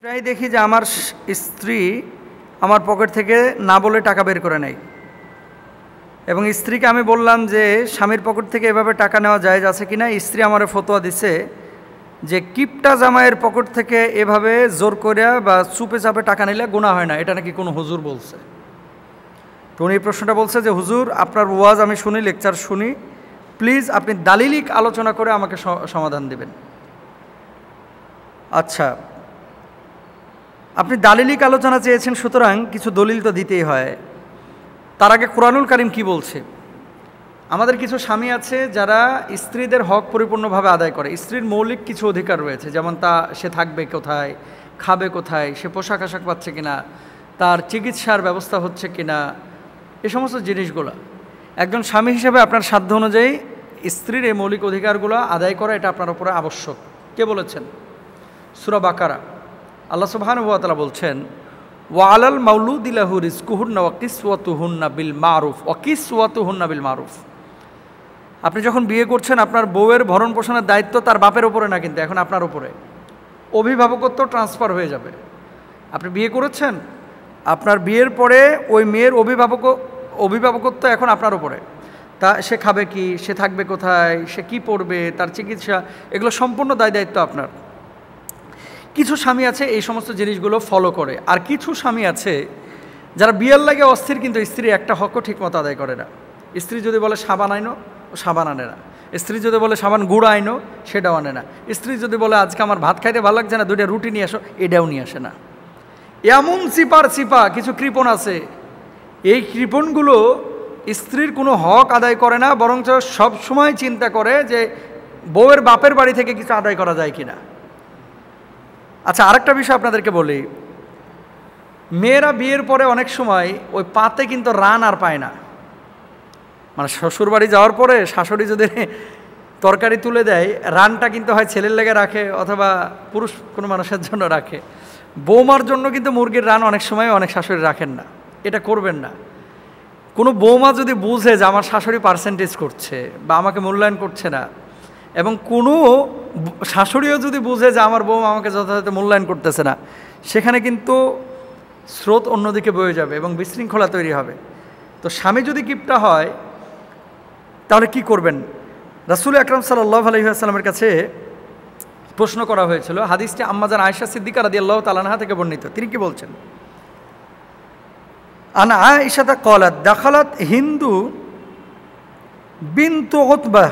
প্রায় দেখি যে আমার স্ত্রী আমার পকেট থেকে না বলে টাকা বের করে নেয় এবং স্ত্রীকে আমি বললাম যে স্বামীর পকেট থেকে এভাবে টাকা নেওয়া জায়েজ আছে কিনা। স্ত্রী আমারে ফতোয়া দিছে যে কিপটা জামাইয়ের পকেট থেকে এভাবে জোর করে বা চুপে চাপে টাকা নিলে গুনাহ হয় না, এটা নাকি কোনো হুজুর বলছে। তো উনি এই প্রশ্নটা বলছে যে হুজুর আপনার ওয়াজ আমি শুনি, লেকচার শুনি, প্লিজ আপনি দালিলিক আলোচনা করে আমাকে সমাধান দেবেন। আচ্ছা, আপনি দালিলিক আলোচনা চেয়েছেন, সুতরাং কিছু দলিল তো দিতেই হয়। তার আগে কোরআনুল কারীম কি বলছে? আমাদের কিছু স্বামী আছে যারা স্ত্রীদের হক পরিপূর্ণভাবে আদায় করে। স্ত্রীর মৌলিক কিছু অধিকার রয়েছে, যেমন সে থাকবে কোথায়, খাবে কোথায়, সে পোশাক আশাক পাচ্ছে কিনা, তার চিকিৎসার ব্যবস্থা হচ্ছে কিনা, এ সমস্ত জিনিসগুলো একজন স্বামী হিসেবে আপনার সাধ্য অনুযায়ী স্ত্রীর এই মৌলিক অধিকারগুলো আদায় করা এটা আপনার উপরে আবশ্যক। কে বলেছেন? সূরা বাকারা আল্লাহ সুবহানাহু ওয়া তাআলা বলছেন, ওয়ালাল মাউলুদি লাহু রিজকুহুন্না ওয়া কিসওয়াতুহুন্না বিল মারুফ ওয়া কিসওয়াতুহুন্না বিল মারুফ। আপনি যখন বিয়ে করছেন আপনার বউয়ের ভরণ পোষণের দায়িত্ব তার বাপের উপরে না, কিন্তু এখন আপনার উপরে। অভিভাবকত্ব ট্রান্সফার হয়ে যাবে। আপনি বিয়ে করেছেন, আপনার বিয়ের পরে ওই মেয়ের অভিভাবকত্ব এখন আপনার উপরে। তা সে খাবে কি, সে থাকবে কোথায়, সে কি পড়বে, তার চিকিৎসা, এগুলো সম্পূর্ণ দায়িত্ব আপনার। কিছু স্বামী আছে এই সমস্ত জিনিসগুলো ফলো করে, আর কিছু স্বামী আছে যারা বিয়ের লাগে অস্থির, কিন্তু স্ত্রী একটা হকও ঠিকমতো আদায় করে না। স্ত্রী যদি বলে সাবান আইনো, ও সাবান আনে না। স্ত্রী যদি বলে সাবান গুঁড়ো আইনো, সেটাও আনে না। স্ত্রী যদি বলে আজকে আমার ভাত খাইতে ভালো লাগছে না, দুইটা রুটি নিয়ে আসো, এটাও নিয়ে আসে না। এমন চিপা কিছু কৃপণ আছে, এই কৃপণগুলো স্ত্রীর কোনো হক আদায় করে না, বরঞ্চ সবসময় চিন্তা করে যে বউয়ের বাপের বাড়ি থেকে কিছু আদায় করা যায় কিনা। আচ্ছা, আরেকটা বিষয় আপনাদেরকে বলি, মেয়েরা বিয়ের পরে অনেক সময় ওই পাতে কিন্তু রান আর পায় না। মানে শ্বশুর বাড়ি যাওয়ার পরে শাশুড়ি যদি তরকারি তুলে দেয়, রানটা কিন্তু হয় ছেলের লেগে রাখে অথবা পুরুষ কোনো মানুষের জন্য রাখে। বৌমার জন্য কিন্তু মুরগির রান অনেক সময় অনেক শাশুড়ি রাখেন না। এটা করবেন না। কোনো বৌমা যদি বুঝে যে আমার শাশুড়ি পার্সেন্টেজ করছে বা আমাকে মূল্যায়ন করছে না, এবং কোনো শাশুড়িও যদি বুঝে যে আমার বৌমা আমাকে যথাযথ মূল্যায়ন করতেছে না, সেখানে কিন্তু স্রোত অন্যদিকে বয়ে যাবে এবং বিশৃঙ্খলা তৈরি হবে। তো স্বামী যদি কিপটা হয় তাহলে কি করবেন? রাসূল আকরাম সাল্লাল্লাহু আলাইহি ওয়াসাল্লামের কাছে প্রশ্ন করা হয়েছিল। হাদিসটি আম্মাজান আয়েশা সিদ্দিকা রাদিয়াল্লাহু তাআলা আনহা থেকে বর্ণিত। তিনি কি বলছেন? আন আয়েশা ক্বালাত দাখালাত হিন্দু বিনতু উতবাহ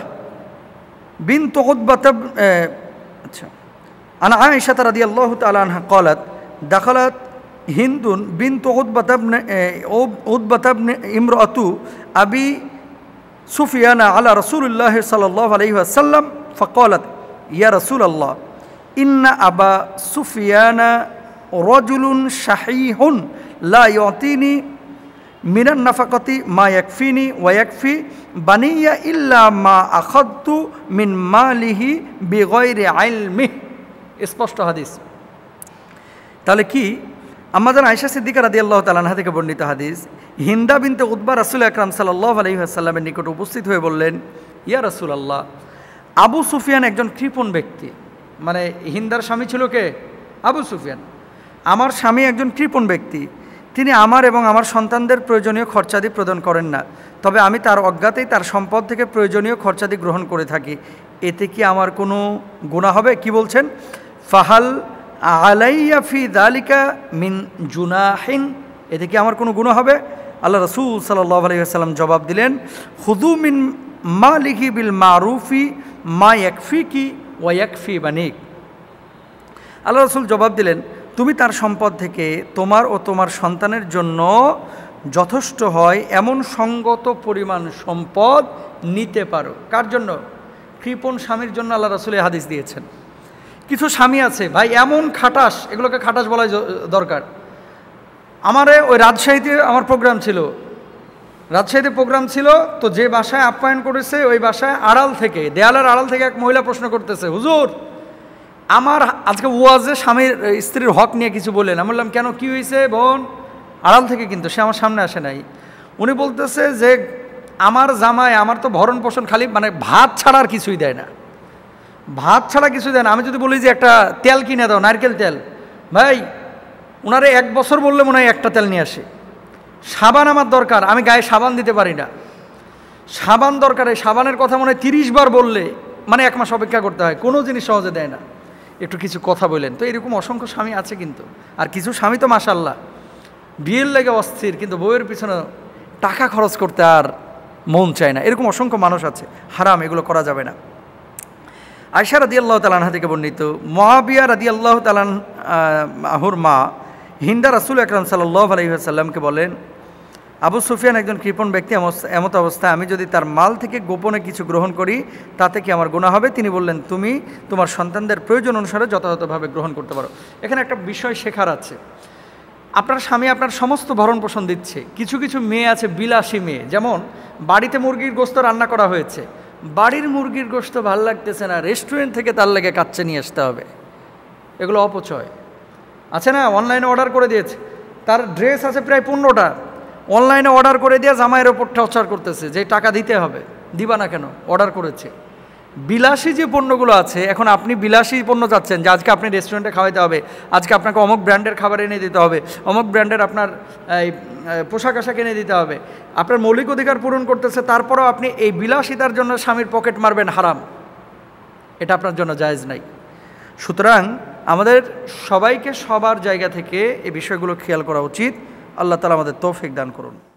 আচ্ছা, আন আয়েশা রাদিয়াল্লাহু তাআলা আনহা ক্বালাত দাখালাত হিন্দুন বিনতু উতবাহ ইমরাতু আবি সুফিয়ানা আলা রাসূলিল্লাহি সাল্লাল্লাহু আলাইহি ওয়াসাল্লাম ফাকালাত ইয়া রাসূলাল্লাহ ইন্না আবা সুফিয়ানা রাজুলুন শাহীহুন লা ইউতিনি মিনান নাফাকাতি মা ইয়াকফিনি ওয়া ইয়াকফি বানিয়া ইল্লা মা আখাদতু মিন মালিহি বিগাইরি ইলমিহি। স্পষ্ট হাদিস। তাহলে কি? আম্মাজান আয়েশা সিদ্দিকা রাদিয়াল্লাহু তাআলা আনহা থেকে বর্ণিত হাদিস, হিন্দা বিনতে উতবা রাসূল আকরাম সাল্লাল্লাহু আলাইহি ওয়াসাল্লামের নিকট উপস্থিত হয়ে বললেন, ইয়া রাসূলুল্লাহ, আবু সুফিয়ান একজন কৃপণ ব্যক্তি। মানে হিন্দার স্বামী ছিল কে? আবু সুফিয়ান। আমার স্বামী একজন কৃপণ ব্যক্তি, তিনি আমার এবং আমার সন্তানদের প্রয়োজনীয় খরচাদি প্রদান করেন না, তবে আমি তার অজ্ঞাতেই তার সম্পদ থেকে প্রয়োজনীয় খরচাদি গ্রহণ করে থাকি। এতে কি আমার কোনো গুনাহ হবে? কি বলছেন? ফাহাল আলাইয়া ফি যালিকা মিন জুনাহিন, এতে কি আমার কোনো গুনাহ হবে? আল্লাহ রাসূল সাল্লাল্লাহু আলাইহি ওয়াসাল্লাম জবাব দিলেন, খুযু মিন মালিহি বিল মারুফি মা ইয়াকফিকি ওয়া ইয়াকফি বানিক। আল্লাহ রাসূল জবাব দিলেন, তুমি তার সম্পদ থেকে তোমার ও তোমার সন্তানের জন্য যথেষ্ট হয় এমন সঙ্গত পরিমাণ সম্পদ নিতে পারো। কার জন্য? কৃপণ স্বামীর জন্য আল্লাহ রাসূল এই হাদিস দিয়েছেন। কিছু স্বামী আছে ভাই এমন খাটাস, এগুলোকে খাটাস বলাই দরকার। আমারে ওই রাজশাহীতে আমার প্রোগ্রাম ছিল, তো যে বাসায় আপ্যায়ন করেছে ওই বাসায় আড়াল থেকে, দেয়ালের আড়াল থেকে এক মহিলা প্রশ্ন করতেছে, হুজুর আমার আজকে ওয়াজে স্বামীর স্ত্রীর হক নিয়ে কিছু বললেন। আমি বললাম কেন, কি হয়েছে বোন? আড়াল থেকে, কিন্তু সে আমার সামনে আসে নাই। উনি বলতেছে যে আমার জামাই আমার তো ভরণ পোষণ খালি মানে ভাত ছাড়া আর কিছুই দেয় না, ভাত ছাড়া কিছু দেয় না। আমি যদি বলি যে একটা তেল কিনে দাও, নারকেল তেল, ভাই ওনারে 1 বছর বললে মনে হয় একটা তেল নিয়ে আসে। সাবান আমার দরকার, আমি গায়ে সাবান দিতে পারি না, সাবান দরকার, এই সাবানের কথা মনে হয় 30 বার বললে মানে 1 মাস অপেক্ষা করতে হয়, কোনো জিনিস সহজে দেয় না। একটু কিছু কথা বললেন। তো এরকম অসংখ্য স্বামী আছে কিন্তু। আর কিছু স্বামী তো মাশাআল্লাহ বিয়ের লেগে অস্থির, কিন্তু বউয়ের পিছনে টাকা খরচ করতে আর মন চায় না, এরকম অসংখ্য মানুষ আছে। হারাম, এগুলো করা যাবে না। আয়েশা রাদিয়াল্লাহু তাআলা আনহা থেকে বর্ণিত, মুআবিয়া রাদিয়াল্লাহু তাআলা আনহুর মা হিন্দা রাসূল আকরাম সাল্লাল্লাহু আলাইহি ওয়াসাল্লামকে বলেন, আবু সুফিয়ান একজন কৃপণ ব্যক্তি, এমত অবস্থায় আমি যদি তার মাল থেকে গোপনে কিছু গ্রহণ করি তাতে কি আমার গুনাহ হবে? তিনি বললেন, তুমি তোমার সন্তানদের প্রয়োজন অনুসারে যথাযথভাবে গ্রহণ করতে পারো। এখানে একটা বিষয় শেখার আছে। আপনার স্বামী আপনার সমস্ত ভরণ পোষণ দিচ্ছে। কিছু কিছু মেয়ে আছে বিলাসী মেয়ে, যেমন বাড়িতে মুরগির গোশত রান্না করা হয়েছে, বাড়ির মুরগির গোশত ভাল লাগতেছে না, রেস্টুরেন্ট থেকে তার লেগে কাচ্চে নিয়ে আসতে হবে। এগুলো অপচয় আছে না? অনলাইনে অর্ডার করে দিয়েছে, তার ড্রেস আছে প্রায় 15টা, অনলাইনে অর্ডার করে দিয়ে জামাইয়ের ওপর টর্চার করতেছে যে টাকা দিতে হবে, দিবা না কেন, অর্ডার করেছে। বিলাসী যে পণ্যগুলো আছে, এখন আপনি বিলাসী পণ্য চাচ্ছেন যে আজকে আপনি রেস্টুরেন্টে খাওয়াইতে হবে, আজকে আপনাকে অমুক ব্র্যান্ডের খাবার এনে দিতে হবে, অমুক ব্র্যান্ডের আপনার এই পোশাক আশাক এনে দিতে হবে, আপনার মৌলিক অধিকার পূরণ করতেছে, তারপরেও আপনি এই বিলাসিতার জন্য স্বামীর পকেট মারবেন, হারাম। এটা আপনার জন্য জায়েজ নাই। সুতরাং আমাদের সবাইকে সবার জায়গা থেকে এই বিষয়গুলো খেয়াল করা উচিত। আল্লাহ তাআলা আমাদের তৌফিক দান করুন।